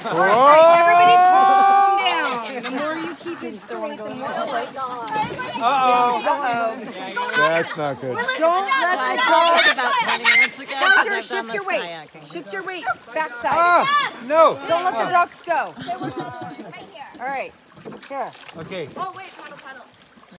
Everybody calm down. The more you keep it straight, the more. Uh-oh. That's not good. Don't let the dog. About 20 minutes ago. Spencer, shift your weight. Shift your weight. Backside. Ah, no. Don't let the ducks go. Right here. All right. Here. Okay. Oh, wait, paddle.